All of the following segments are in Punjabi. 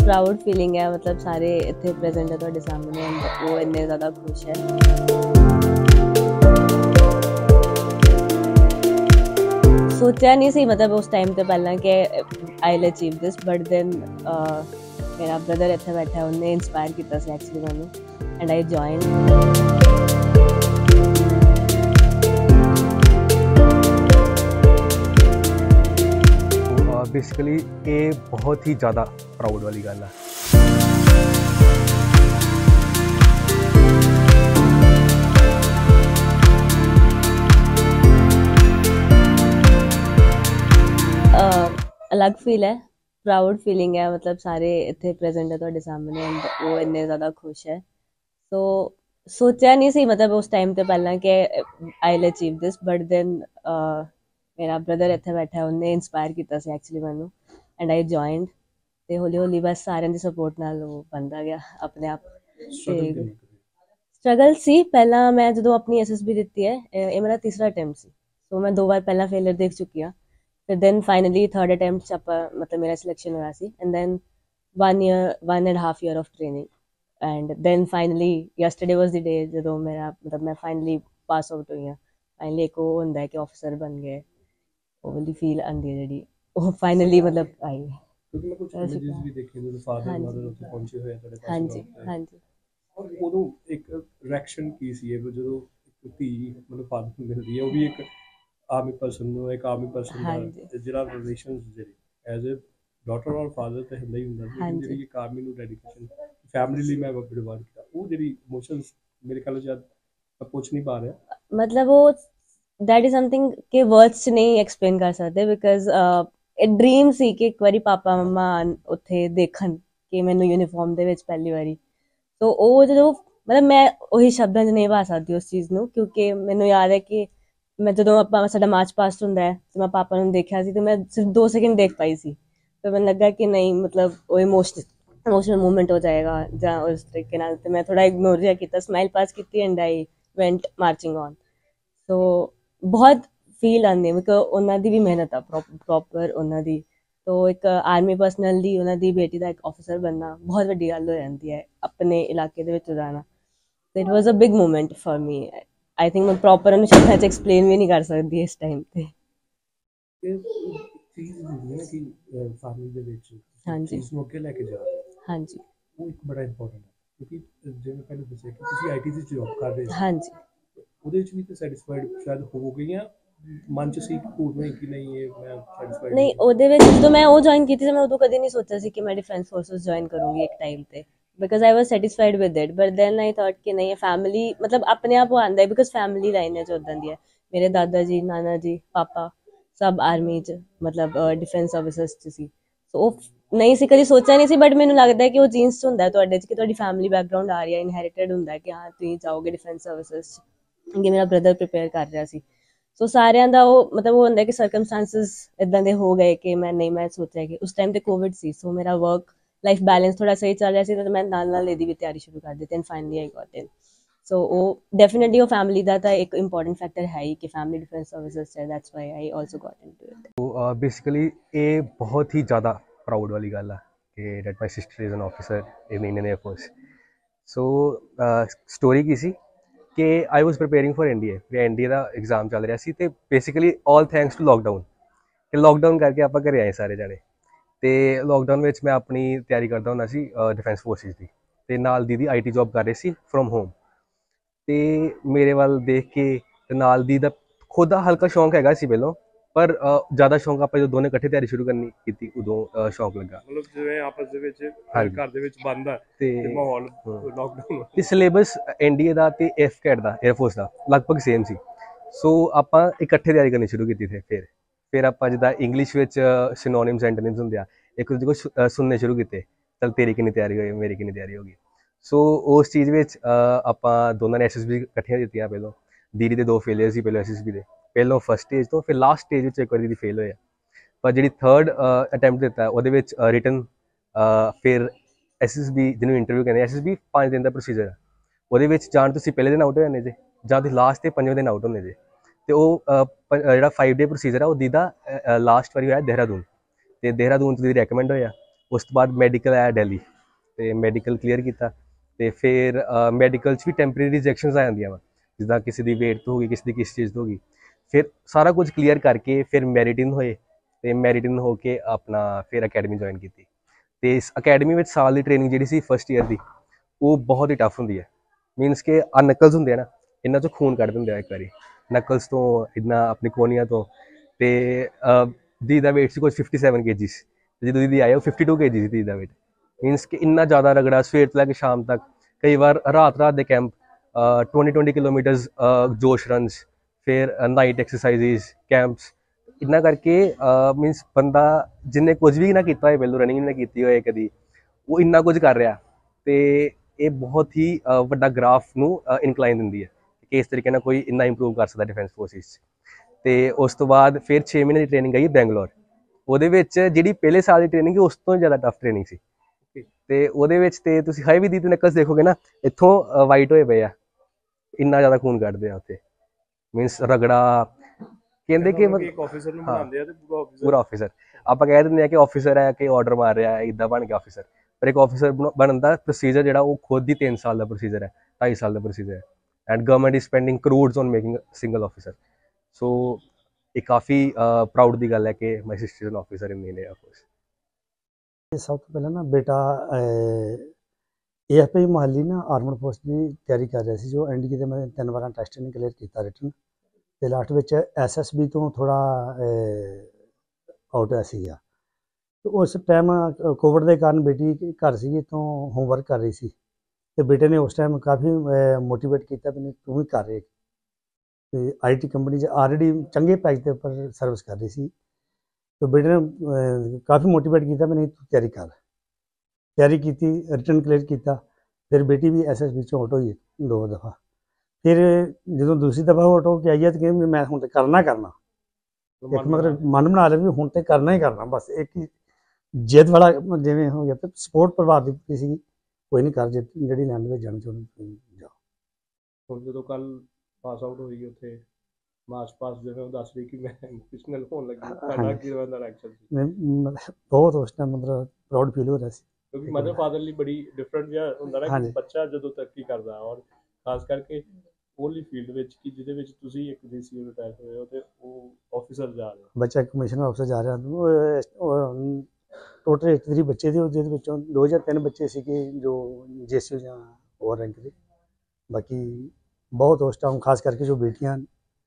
प्राउड फीलिंग है, मतलब सारे इतने प्रेजेंट है ਤੁਹਾਡੇ ਸਾਹਮਣੇ एंड वो इन्ने ज़्यादा खुश है। सोचा नहीं सी मतलब उस टाइम तो पहला कि I will achieve this, but then मेरा ब्रदर इतने बैठा है, उन्हें इंस्पायर किया सी एक्चुअली मैनू एंड आई जॉइन। बेसिकली ये बहुत ही ज़्यादा प्राउड वाली गल है। अलग फील है, प्राउड फीलिंग है, मतलब सारे इतने प्रेजेंट है ਤੁਹਾਡੇ सामने एंड वो इन्ने ज़्यादा खुश है। सो सोचा नहीं सी मतलब उस टाइम तो पहला कि I will achieve this, but then मेरा ब्रदर इतने बैठा है, उन्हें इंस्पायर किया सी एक्चुअली मैनू एंड आई जॉइंड। ਤੇ ਹੌਲੀ ਹੌਲੀ ਬਸ ਸਾਰਿਆਂ ਦੀ ਸਪੋਰਟ ਨਾਲ ਉਹ ਬਣਦਾ ਗਿਆ ਆਪਣੇ ਆਪ। ਸਟਰਗਲ ਸੀ ਪਹਿਲਾਂ, ਮੈਂ ਜਦੋਂ ਆਪਣੀ ਐਸਐਸਬੀ ਦਿੱਤੀ ਹੈ, ਇਹ ਮੇਰਾ ਤੀਸਰਾ ਅਟੈਂਪਟ ਸੀ। ਸੋ ਮੈਂ 2 ਵਾਰ ਪਹਿਲਾਂ ਫੇਲਰ ਦੇਖ ਚੁੱਕੀ ਹਾਂ, ਫਿਰ ਦੈਨ ਫਾਈਨਲੀ ਥਰਡ ਅਟੈਂਪਟ 'ਚ ਆਪਾਂ ਮਤਲਬ ਮੇਰਾ ਸਿਲੈਕਸ਼ਨ ਹੋਇਆ ਸੀ and then 1.5 year of training and then finally yesterday was the day ਜਦੋਂ ਮੇਰਾ ਮਤਲਬ ਮੈਂ ਫਾਈਨਲੀ ਪਾਸ ਆਊਟ ਹੋਈ ਹਾਂ। ਫਾਈਨਲੀ ਇੱਕ ਉਹ ਹੁੰਦਾ ਹੈ ਕਿ ਆਫਿਸਰ ਬਣ ਗਏ, ਉਹ ਵਾਲੀ ਫੀਲ ਆਉਂਦੀ ਹੈ ਜਿਹੜੀ ਉਹ ਫਾਈਨਲੀ ਮਤਲਬ ਆਈ ਹੈ। क्योंकि मैं कुछ इमेजेस भी देखे जो फादर मदर उत्थे पहुंचे हुए ਤੁਹਾਡੇ ਪਾਸ। ਹਾਂਜੀ ਹਾਂਜੀ। ਔਰ ਉਦੋਂ ਇੱਕ ਰਿਐਕਸ਼ਨ ਕੀ ਸੀ ਇਹ ਜਦੋਂ ਇੱਕ ਧੀ ਮਤਲਬ ਫਾਦਰ ਨੂੰ ਮਿਲਦੀ ਹੈ, ਉਹ ਵੀ ਇੱਕ ਆਰਮੀ ਪਰਸਨ ਨੂੰ, ਇੱਕ ਆਰਮੀ ਪਰਸਨ ਦਾ ਜਿਹੜਾ ਰਿਲੇਸ਼ਨਸ ਜਿਹੜੇ as a daughter or father ਤੇ ਹੁੰਦਾ ਹੀ ਹੁੰਦਾ ਸੀ, ਜਿਹੜੀ ਇੱਕ ਆਰਮੀ ਨੂੰ ਡੈਡੀਕੇਸ਼ਨ ਫੈਮਿਲੀ ਲਈ ਮੈਂ ਬਿਡਵਾਰ ਕੀਤਾ, ਉਹ ਜਿਹੜੀ ਇਮੋਸ਼ਨਸ ਮੇਰੇ ਖਿਆਲ ਜਦ ਮੈਂ ਪੁੱਛ ਨਹੀਂ ਪਾ ਰਿਹਾ, मतलब वो दैट इज समथिंग कि वर्ड्स च नहीं एक्सप्लेन कर सकते बिकॉज ਇਹ ਡ੍ਰੀਮ ਸੀ ਕਿ ਇੱਕ ਵਾਰੀ ਪਾਪਾ ਮੰਮਾ ਉੱਥੇ ਦੇਖਣ ਕਿ ਮੈਨੂੰ ਯੂਨੀਫਾਰਮ ਦੇ ਵਿੱਚ ਪਹਿਲੀ ਵਾਰੀ। ਸੋ ਉਹ ਜਦੋਂ ਮਤਲਬ ਮੈਂ ਉਹੀ ਸ਼ਬਦਾਂ 'ਚ ਨਹੀਂ ਪਾ ਸਕਦੀ ਉਸ ਚੀਜ਼ ਨੂੰ, ਕਿਉਂਕਿ ਮੈਨੂੰ ਯਾਦ ਹੈ ਕਿ ਮੈਂ ਜਦੋਂ ਸਾਡਾ ਮਾਰਚ ਪਾਸਟ ਹੁੰਦਾ ਹੈ ਤੇ ਮੈਂ ਪਾਪਾ ਨੂੰ ਦੇਖਿਆ ਸੀ ਤੇ ਮੈਂ ਸਿਰਫ 2 ਸੈਕਿੰਡ ਦੇਖ ਪਾਈ ਸੀ, ਤੇ ਮੈਨੂੰ ਲੱਗਾ ਕਿ ਨਹੀਂ ਮਤਲਬ ਉਹ ਇਮੋਸ਼ਨਲ ਮੂਵਮੈਂਟ ਹੋ ਜਾਏਗਾ ਜਾਂ ਉਸ ਤਰੀਕੇ ਨਾਲ, ਤੇ ਮੈਂ ਥੋੜਾ ਇਗਨੋਰ ਜਿਹਾ ਕੀਤਾ, ਸਮਾਈਲ ਪਾਸ ਕੀਤੀ ਐਂਡ ਆਈ ਵੈਂਟ ਮਾਰਚਿੰਗ ਔਨ। ਸੋ ਬਹੁਤ ਫੀਲ ਆਉਂਦੀ ਹੈ ਕਿਉਂਕਿ ਉਹਨਾਂ ਦੀ ਵੀ ਮਿਹਨਤ ਆ ਪ੍ਰੋਪਰ ਉਹਨਾਂ ਦੀ, ਤੋ ਇੱਕ ਆਰਮੀ ਪਰਸਨਲ ਦੀ ਉਹਨਾਂ ਦੀ ਬੇਟੀ ਦਾ ਇੱਕ ਆਫਿਸਰ ਬਣਨਾ ਬਹੁਤ ਵੱਡੀ ਗੱਲ ਹੋ ਜਾਂਦੀ ਹੈ ਆਪਣੇ ਇਲਾਕੇ ਦੇ ਵਿੱਚ ਜਾਣਾ। ਤੇ it was a big moment for me. I think ਮੈਂ ਪ੍ਰੋਪਰ ਉਹਨੂੰ ਸ਼ਬਦਾਂ 'ਚ ਐਕਸਪਲੇਨ ਵੀ ਨਹੀਂ ਕਰ ਸਕਦੀ ਇਸ ਟਾਈਮ 'ਤੇ। ਇਹ ਚੀਜ਼ ਹੁੰਦੀ ਹੈ ਕਿ ਫੈਮਿਲੀ ਦੇ ਵਿੱਚ ਹਾਂਜੀ ਚੀਜ਼ ਨੂੰ ਅੱਗੇ ਲੈ ਕੇ ਜਾ ਰਹੇ ਹੋ, ਹਾਂਜੀ ਉਹ ਇੱਕ ਬੜਾ ਇੰਪੋਰਟੈਂਟ ਹੈ, ਕਿਉਂਕਿ ਜਿਵੇਂ ਪਹਿਲਾਂ ਦੱਸਿਆ ਕਿ ਤੁਸੀਂ ਆਈਟੀ ਦੀ ਜੌਬ ਕਰ ਰਹੇ ਸੀ, ਹਾਂਜੀ ਉਹਦੇ ਵਿੱਚ ਵੀ ਤਾਂ ਸੈਟੀਸਫਾਈਡ ਸ਼ਾਇਦ ਹੋ ਗਈਆਂ, ਮਨ 'ਚ ਸੀ ਕਿ ਨਹੀਂ ਕਿ ਨਹੀਂ ਇਹ ਮੈਂ ਸੈਟੀਸਫਾਈਡ ਨਹੀਂ। ਉਹਦੇ ਵਿੱਚ ਜਦੋਂ ਮੈਂ ਉਹ ਜੁਆਇਨ ਕੀਤੀ ਸੀ ਮੈਂ ਉਦੋਂ ਕਦੇ ਨਹੀਂ ਸੋਚਿਆ ਸੀ ਕਿ ਮੈਂ ਡਿਫੈਂਸ ਫੋਰਸਿਸ ਜੁਆਇਨ ਕਰੂੰਗੀ ਇੱਕ ਟਾਈਮ 'ਤੇ, because I was satisfied with it, but then I thought ਕਿ ਨਹੀਂ, ਫੈਮਿਲੀ ਮਤਲਬ ਆਪਣੇ ਆਪ ਉਹ ਆਉਂਦਾ ਹੈ ਬਿਕੋਜ਼ ਫੈਮਿਲੀ ਲਾਈਨ 'ਚ ਉੱਦਾਂ ਦੀ ਹੈ। ਮੇਰੇ ਦਾਦਾ ਜੀ, ਨਾਨਾ ਜੀ, ਪਾਪਾ ਸਭ ਆਰਮੀ 'ਚ ਮਤਲਬ ਡਿਫੈਂਸ ਸਰਵਿਸਿਜ਼ 'ਚ ਸੀ। ਸੋ ਉਹ ਨਹੀਂ ਸੀ, ਕਦੀ ਸੋਚਿਆ ਨਹੀਂ ਸੀ, ਬਟ ਮੈਨੂੰ ਲੱਗਦਾ ਕਿ ਉਹ ਜੀਨਸ 'ਚ ਹੁੰਦਾ ਤੁਹਾਡੇ 'ਚ ਕਿ ਤੁਹਾਡੀ ਫੈਮਿਲੀ ਬੈਕਗਰਾਊਂਡ ਆ ਰਹੀ ਹੈ, ਇਨਹੈਰੀਟਡ ਹੁੰਦਾ ਕਿ ਹਾਂ ਤੁਸੀਂ ਜਾਓਗੇ ਡਿਫੈਂਸ ਸਰਵਿਸਿਜ਼ 'ਚ, ਕਿ ਮੇਰਾ ਬ੍ਰਦਰ ਪ੍ਰੀਪੇਅਰ ਕਰ ਰਿਹਾ ਸੀ। ਸੋ ਸਾਰਿਆਂ ਦਾ ਉਹ ਮਤਲਬ ਉਹ ਹੁੰਦਾ ਕਿ ਸਰਕਮਸਟੈਂਸਿਸ ਇੱਦਾਂ ਦੇ ਹੋ ਗਏ ਕਿ ਮੈਂ ਸੋਚਿਆ ਕਿ ਉਸ ਟਾਈਮ ਤੇ ਕੋਵਿਡ ਸੀ, ਸੋ ਮੇਰਾ ਵਰਕ ਲਾਈਫ ਬੈਲੈਂਸ ਥੋੜਾ ਸਹੀ ਚੱਲ ਰਿਹਾ ਸੀ, ਤਾਂ ਮੈਂ ਨਾਲ ਇਹਦੀ ਵੀ ਤਿਆਰੀ ਸ਼ੁਰੂ ਕਰ ਦਿੱਤੀ and finally I got in. So ਉਹ ਡੈਫੀਨਿਟਲੀ ਉਹ ਫੈਮਿਲੀ ਦਾ ਤਾਂ ਇੱਕ ਇੰਪੋਰਟੈਂਟ ਫੈਕਟਰ ਹੈ ਹੀ ਕਿ ਫੈਮਿਲੀ ਡਿਫੈਂਸ ਸਰਵਿਸਿਜ਼ ਹੈ, that's why I also got into it. तो बेसिकली ये बहुत ही ज़्यादा प्राउड वाली गल है कि that my sister is an officer in Indian Air Force. So story की सी कि I was preparing for NDA, NDA का एग्जाम चल रहा सी, तो basically all thanks to lockdown, कि लॉकडाउन करके आप घरे आए सारे जने, तो लॉकडाउन में मैं अपनी तैयारी करता होंदा सी डिफेंस फोर्सिस की, ते नाल दीदी आई टी जॉब कर रहे सी फ्रॉम होम, तो मेरे वाल देख के नाल दी दा खुद का हल्का शौक हैगा सी पहलों, पर ज़्यादा शौक आप जो दोनों इकट्ठे तैयारी शुरू करनी की उदों शौक लगा। ਮਤਲਬ ਜਿਵੇਂ ਆਪਸ ਦੇ ਵਿੱਚ ਘਰ ਦੇ ਵਿੱਚ ਬੰਦ ਹੈ ਤੇ ਮਾਹੌਲ ਲੋਕਡਾਊਨ ਤੇ ਸਿਲੇਬਸ ਐਨਡੀਏ ਦਾ ਤੇ ਐਫਕੈਟ ਦਾ 에ਅਰਫੋਰਸ ਦਾ ਲਗਭਗ ਸੇਮ ਸੀ, ਸੋ ਆਪਾਂ ਇਕੱਠੇ ਤਿਆਰੀ ਕਰਨੀ ਸ਼ੁਰੂ ਕੀਤੀ ਸੀ। ਫਿਰ ਆਪਾਂ ਜਿੱਦਾਂ ਇੰਗਲਿਸ਼ ਵਿੱਚ ਸਿਨੋਨਿਮਸ ਐਂਟੋਨਿਮਸ ਹੁੰਦੇ ਆ, ਇੱਕ ਦੂਜੇ ਕੋਲ ਸੁਣਨੇ ਸ਼ੁਰੂ ਕੀਤੇ, ਚਲ ਤੇਰੀ ਕਿੰਨੀ ਤਿਆਰੀ ਹੋਈ, ਮੇਰੀ ਕਿੰਨੀ ਤਿਆਰੀ ਹੋ ਗਈ। ਸੋ ਉਸ ਚੀਜ਼ ਵਿੱਚ ਆਪਾਂ ਦੋਨਾਂ ਨੇ ਐਸਐਸਬੀ ਇਕੱਠੀਆਂ ਦਿੱਤੀਆਂ। ਪਹਿਲੋਂ ਦੀਦੀ ਦੇ 2 ਫੇਲੀਅਰ ਸੀ ਪਹਿਲੋਂ ਐਸਐਸਬੀ ਦੇ, ਪਹਿਲੋਂ ਫਸਟ ਸਟੇਜ ਤੋਂ, ਫਿਰ ਲਾਸਟ ਸਟੇਜ ਵਿੱਚ ਇੱਕ ਵਾਰੀ ਦੀ ਫੇਲ ਹੋਇਆ, ਪਰ ਜਿਹੜੀ ਥਰਡ ਅਟੈਂਪਟ ਦਿੱਤਾ ਉਹਦੇ ਵਿੱਚ ਰਿਟਨ ਫਿਰ ਐਸਐਸਬੀ ਜਿਹਨੂੰ ਇੰਟਰਵਿਊ ਕਹਿੰਦੇ, ਐਸਐਸਬੀ 5 ਦਿਨ ਦਾ ਪ੍ਰੋਸੀਜਰ ਹੈ, ਉਹਦੇ ਵਿੱਚ ਜਾਣ ਤੁਸੀਂ ਪਹਿਲੇ ਦਿਨ ਆਊਟ ਹੋ ਜਾਂਦੇ ਜੇ, ਜਾਂ ਤੁਸੀਂ ਲਾਸਟ ਤੇ 5ਵੇਂ ਦਿਨ ਆਊਟ ਹੁੰਦੇ ਜੇ। ਤੇ ਉਹ ਜਿਹੜਾ 5 ਡੇ ਪ੍ਰੋਸੀਜਰ ਆ ਉਹ ਦੀਦਾ ਲਾਸਟ ਵਾਰੀ ਹੋਇਆ ਦੇਹਰਾਦੂਨ, ਤੇ ਦੇਹਰਾਦੂਨ ਤੋਂ ਦੀਦੀ ਰੈਕਮੈਂਡ ਹੋਇਆ, ਉਸ ਤੋਂ ਬਾਅਦ ਮੈਡੀਕਲ ਆਇਆ ਦਿੱਲੀ, ਤੇ ਮੈਡੀਕਲ ਕਲੀਅਰ ਕੀਤਾ। ਤੇ ਫਿਰ ਮੈਡੀਕਲ 'ਚ ਵੀ ਟੈਂਪਰੇਰੀ ਰਿਜੈਕਸ਼ਨਸ ਆ ਜਾਂਦੀਆਂ ਵਾ, ਜਿੱਦਾਂ ਕਿਸੇ ਦੀ ਵੇਟ ਤੋਂ ਹੋ ਗਈ, ਕਿਸੇ ਦੀ ਕਿਸ ਚੀਜ਼ ਤੋਂ ਹੋ ਗਈ। ਫਿਰ ਸਾਰਾ ਕੁਝ ਕਲੀਅਰ ਕਰਕੇ ਫਿਰ ਮੈਰਿਟ ਇਨ ਹੋਏ, ਤੇ ਮੈਰਿਟ ਇਨ ਹੋ ਕੇ ਆਪਣਾ ਫਿਰ ਅਕੈਡਮੀ ਜੁਆਇਨ ਕੀਤੀ। ਤੇ ਇਸ ਅਕੈਡਮੀ ਵਿੱਚ ਸਾਲ ਦੀ ਟ੍ਰੇਨਿੰਗ ਜਿਹੜੀ ਸੀ ਫਸਟ ਈਅਰ ਦੀ, ਉਹ ਬਹੁਤ ਹੀ ਟਫ ਹੁੰਦੀ ਹੈ। ਮੀਨਸ ਕਿ ਆ ਨਕਲਸ ਹੁੰਦੇ ਆ ਨਾ, ਇਹਨਾਂ 'ਚੋਂ ਖੂਨ ਕੱਢ ਦਿੰਦੇ ਆ ਇੱਕ ਵਾਰੀ, ਨਕਲਸ ਤੋਂ ਇੱਦਾਂ ਆਪਣੀ ਕੋਨੀਆਂ ਤੋਂ। ਤੇ ਦੀ ਦਾ weight ਸੀ ਕੁਝ 57 kgs, ਤੇ ਜਦੋਂ ਦੀਦੀ ਆਏ ਉਹ 52 kg ਸੀ ਦੀ ਦਾ weight। ਮੀਨਸ ਕਿ ਇੰਨਾ ਜ਼ਿਆਦਾ ਰਗੜਾ, ਸਵੇਰ ਤੋਂ ਲੈ ਕੇ ਸ਼ਾਮ ਤੱਕ, ਕਈ ਵਾਰ ਰਾਤ ਦੇ ਕੈਂਪ, 20 ਕਿਲੋਮੀਟਰਸ ਜੋਸ਼ ਰਨਸ, ਫਿਰ ਨਾਈਟ ਐਕਸਰਸਾਈਜ਼ਿਸ ਕੈਂਪਸ। ਇੰਨਾ ਕਰਕੇ ਮੀਨਸ ਬੰਦਾ ਜਿਹਨੇ ਕੁਝ ਵੀ ਨਾ ਕੀਤਾ ਹੋਏ, ਪਹਿਲੋਂ ਰਨਿੰਗ ਨਾ ਕੀਤੀ ਹੋਏ ਕਦੀ, ਉਹ ਇੰਨਾ ਕੁਝ ਕਰ ਰਿਹਾ। ਤੇ ਇਹ ਬਹੁਤ ਹੀ ਵੱਡਾ ਗ੍ਰਾਫ ਨੂੰ ਇਨਕਲਾਈਨ ਦਿੰਦੀ ਹੈ ਕਿ ਇਸ ਤਰੀਕੇ ਨਾਲ ਕੋਈ ਇੰਨਾ ਇੰਪਰੂਵ ਕਰ ਸਕਦਾ ਡਿਫੈਂਸ ਫੋਰਸਿਸ 'ਚ। ਤੇ ਉਸ ਤੋਂ ਬਾਅਦ ਫਿਰ 6 ਮਹੀਨੇ ਦੀ ਟ੍ਰੇਨਿੰਗ ਆਈ ਬੈਂਗਲੌਰ। ਉਹਦੇ ਵਿੱਚ ਜਿਹੜੀ ਪਹਿਲੇ ਸਾਲ ਦੀ ਟ੍ਰੇਨਿੰਗ ਉਸ ਤੋਂ ਜ਼ਿਆਦਾ ਟਫ ਟ੍ਰੇਨਿੰਗ ਸੀ। ਤੇ ਉਹਦੇ ਵਿੱਚ ਤੇ ਤੁਸੀਂ ਹਾਈ ਵੀ ਦੀ ਤੇ ਨਕਲਸ ਦੇਖੋਗੇ ਨਾ, ਇੱਥੋਂ ਵਾਈਟ ਹੋਏ ਪਏ ਆ, ਇੰਨਾ ਜ਼ਿਆਦਾ ਖੂਨ ਕੱਢਦੇ ਆ ਉੱਥੇ। ਮੀਨਸ ਰਗੜਾ ਕਹਿੰਦੇ ਕਿ ਇੱਕ ਆਫੀਸਰ ਨੂੰ ਬਣਾਉਂਦੇ ਆ ਤੇ ਪੂਰਾ ਆਫੀਸਰ, ਆਪਾਂ ਕਹਿ ਦਿੰਦੇ ਆ ਕਿ ਆਫੀਸਰ ਹੈ ਕਿ ਆਰਡਰ ਮਾਰ ਰਿਹਾ ਹੈ, ਇੱਦਾਂ ਬਣ ਗਿਆ ਆਫੀਸਰ। ਪਰ ਇੱਕ ਆਫੀਸਰ ਬਣਨ ਦਾ ਪ੍ਰੋਸੀਜਰ ਜਿਹੜਾ ਉਹ ਖੁਦ ਹੀ 3 ਸਾਲ ਦਾ ਪ੍ਰੋਸੀਜਰ ਹੈ, 2.5 ਸਾਲ ਦਾ ਪ੍ਰੋਸੀਜਰ ਹੈ। And government is spending crores on making single officer. So ਇਹ ਕਾਫੀ ਪ੍ਰਾਊਡ ਦੀ ਗੱਲ ਹੈ ਕਿ my sister is an officer in India force. ਸਭ ਤੋਂ ਪਹਿਲਾਂ ਨਾ ਬੇਟਾ AFP ਮੋਹਾਲੀ ਨਾ ਆਰਮਡ ਫੋਰਸ ਦੀ ਤਿਆਰੀ ਕਰ ਰਿਹਾ ਸੀ, ਜੋ NDA ਦੇ ਮੈਂ 3 ਵਾਰਾਂ ਟੈਸਟ ਨਹੀਂ ਕਲੀਅਰ ਕੀਤਾ ਰਿਟਨ, ਤੇ ਲਾਸਟ ਵਿੱਚ SSB ਤੋਂ ਥੋੜਾ ਆਊਟ ਹੋਇਆ ਸੀਗਾ। ਤੇ ਉਸ ਟਾਈਮ ਕੋਵਿਡ ਦੇ ਕਾਰਨ ਬੇਟੀ ਘਰ ਸੀ, ਤੋਂ ਹੋਮਵਰਕ ਕਰ ਰਹੀ ਸੀ, ਤੇ ਬੇਟੇ ਨੇ ਉਸ ਟਾਈਮ ਕਾਫੀ ਮੋਟੀਵੇਟ ਕੀਤਾ ਵੀ ਨਹੀਂ ਤੂੰ ਵੀ ਕਰ ਰਹੇ। ਤੇ IT ਕੰਪਨੀ 'ਚ ਆਲਰੇਡੀ ਚੰਗੇ ਪੈਕੇਜ ਦੇ ਉੱਪਰ ਸਰਵਿਸ ਕਰ ਰਹੀ ਸੀ, ਤੇ ਬੇਟੇ ਨੇ ਕਾਫੀ ਮੋਟੀਵੇਟ ਕੀਤਾ ਵੀ ਨਹੀਂ ਤੂੰ ਤਿਆਰੀ ਕਰ। ਤਿਆਰੀ ਕੀਤੀ, ਰਿਟਨ ਕਲੀਅਰ ਕੀਤਾ। ਫਿਰ ਬੇਟੀ ਵੀ SSB 'ਚੋਂ ਆਊਟ ਹੋਈ 2 ਦਫਾ। ਫਿਰ ਜਦੋਂ ਦੂਸਰੀ ਦਫਾ ਆਊਟ ਹੋ ਕੇ ਆਈ ਹੈ, ਤਾਂ ਕਹਿੰਦੀ ਮੈਂ ਹੁਣ ਤੇ ਕਰਨਾ ਇੱਕ ਮਤਲਬ ਮਨ ਬਣਾ ਲਿਆ ਵੀ ਹੁਣ ਤੇ ਕਰਨਾ ਹੀ ਕਰਨਾ, ਬਸ ਇੱਕ ਹੀ ਜਿੱਦ ਵਾਲਾ ਜਿਵੇਂ ਹੋ ਗਿਆ। ਤੇ ਸਪੋਰਟ ਪਰਿਵਾਰ ਦੀ ਪੂਰੀ ਸੀਗੀ, ਕੋਈ ਨਹੀਂ ਕਰ, ਜਿਹੜੀ ਲੈਣ ਵਿੱਚ ਜਾਣਾ ਚਾਹੁੰਦੇ ਜਾਓ। ਹੁਣ ਜਦੋਂ ਕੱਲ ਪਾਸ ਆਊਟ ਹੋਈ ਉੱਥੇ ਮਾਰਚ ਪਾਸ, ਜਿਵੇਂ ਉਹ ਦੱਸ ਰਹੀ ਕਿ ਮੈਂ ਇਮੋਸ਼ਨਲ ਹੋਣ ਲੱਗੀ, ਤੁਹਾਡਾ ਕੀ ਦਾ ਰਿਐਕਸ਼ਨ ਸੀ? ਬਹੁਤ ਉਸ ਟਾਈਮ ਮਤਲਬ ਪ੍ਰਾਊਡ ਫੀਲ ਹੋ ਰਿਹਾ ਸੀ, ਕਿਉਂਕਿ ਮਦਰ ਫਾਦਰ ਲਈ ਬੜੀ ਡਿਫਰੈਂਟ ਜਿਹਾ ਹੁੰਦਾ ਨਾ ਕਿ ਬੱਚਾ ਜਦੋਂ ਤਰੱਕੀ ਕਰਦਾ, ਔਰ ਖਾਸ ਕਰਕੇ ਉਹਲੀ ਫੀਲਡ ਵਿੱਚ ਕਿ ਜਿਹਦੇ ਵਿੱਚ ਤੁਸੀਂ ਇੱਕ DCO ਰਿਟਾਇਰ ਹੋਏ ਹੋ ਤੇ ਉਹ ਆਫੀਸਰ ਜਾ ਰਹੇ ਹੋ, ਬੱਚਾ ਕਮਿਸ਼ਨਰ ਆਫਿਸਰ ਜਾ ਰਿਹਾ। ਟੋਟਲ 83 ਬੱਚੇ ਸੀ, ਜਿਹਦੇ ਵਿੱਚੋਂ 2 ਜਾਂ 3 ਬੱਚੇ ਸੀਗੇ ਜੋ JCO ਜਾਂ ਹੋਰ ਰੈਂਕ ਦੇ। ਬਾਕੀ ਬਹੁਤ ਉਸ ਟਾਈਮ ਖਾਸ ਕਰਕੇ ਜੋ ਬੇਟੀਆਂ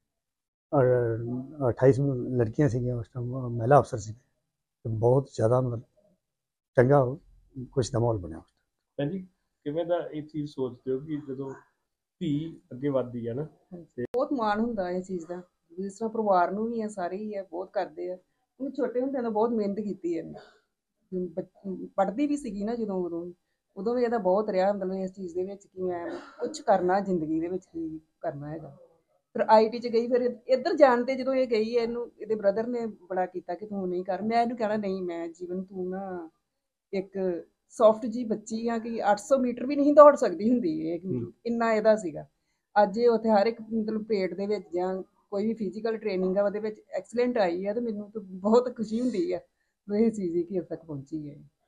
28 ਲੜਕੀਆਂ ਸੀਗੀਆਂ ਉਸ ਟਾਈਮ ਮਹਿਲਾ ਅਫਸਰ ਸੀ, ਤੇ ਬਹੁਤ ਜ਼ਿਆਦਾ ਮਤਲਬ ਚੰਗਾ ਕੁਛ ਦਾ ਮਾਹੌਲ ਬਣਿਆ। ਹਾਂਜੀ, ਕਿਵੇਂ ਦਾ ਇਹ ਚੀਜ਼ ਸੋਚਦੇ ਹੋ ਕਿ ਜਦੋਂ ਧੀ ਅੱਗੇ ਵੱਧਦੀ ਹੈ ਨਾ, ਤੇ ਬਹੁਤ ਮਾਣ ਹੁੰਦਾ ਇਹ ਚੀਜ਼ ਦਾ, ਜਿਸ ਤਰ੍ਹਾਂ ਪਰਿਵਾਰ ਨੂੰ ਵੀ ਹੈ, ਸਾਰੇ ਹੀ ਹੈ ਬਹੁਤ ਕਰਦੇ ਆ। ਉਹਨੂੰ ਛੋਟੇ ਹੁੰਦਿਆਂ ਦਾ ਬਹੁਤ ਮਿਹਨਤ ਕੀਤੀ ਹੈ, ਪੜ੍ਹਦੀ ਵੀ ਸੀਗੀ ਨਾ ਜਦੋਂ, ਉਦੋਂ ਵੀ ਇਹਦਾ ਬਹੁਤ ਰਿਹਾ ਮਤਲਬ ਇਸ ਚੀਜ਼ ਦੇ ਵਿੱਚ ਕਿ ਮੈਂ ਕੁਛ ਕਰਨਾ ਜ਼ਿੰਦਗੀ ਦੇ ਵਿੱਚ, ਕੀ ਕਰਨਾ ਹੈਗਾ। ਫਿਰ IT 'ਚ ਗਈ, ਫਿਰ ਇੱਧਰ ਜਾਣ 'ਤੇ ਜਦੋਂ ਇਹ ਗਈ, ਇਹਨੂੰ ਇਹਦੇ ਬ੍ਰਦਰ ਨੇ ਬੜਾ ਕੀਤਾ ਕਿ ਤੂੰ ਨਹੀਂ ਕਰ। ਮੈਂ ਇਹਨੂੰ ਕਹਿਣਾ ਨਹੀਂ, ਮੈਂ ਜੀਵਨ ਤੂੰ ਨਾ ਇੱਕ ਸੌਫਟ ਜੀ ਬੱਚੀ ਆ ਕਿ 800 ਮੀਟਰ ਵੀ ਨਹੀਂ ਦੌੜ ਸਕਦੀ ਹੁੰਦੀ, ਇਹ ਇੰਨਾ ਇਹਦਾ ਸੀਗਾ। ਅੱਜ ਇਹ ਉੱਥੇ ਹਰ ਇੱਕ ਮਤਲਬ ਪੇਡ ਦੇ ਵਿੱਚ ਜਾਂ ਕੋਈ ਵੀ ਫਿਜ਼ੀਕਲ ਟ੍ਰੇਨਿੰਗ ਆ ਉਹਦੇ ਵਿੱਚ ਐਕਸਲੈਂਟ ਆਈ ਹੈ, ਤੇ ਮੈਨੂੰ ਤਾਂ ਬਹੁਤ ਖੁਸ਼ੀ ਹੁੰਦੀ ਹੈ ਇਹ ਚੀਜ਼ ਕਿ ਇੱਥੇ ਤੱਕ ਪਹੁੰਚੀ ਹੈ।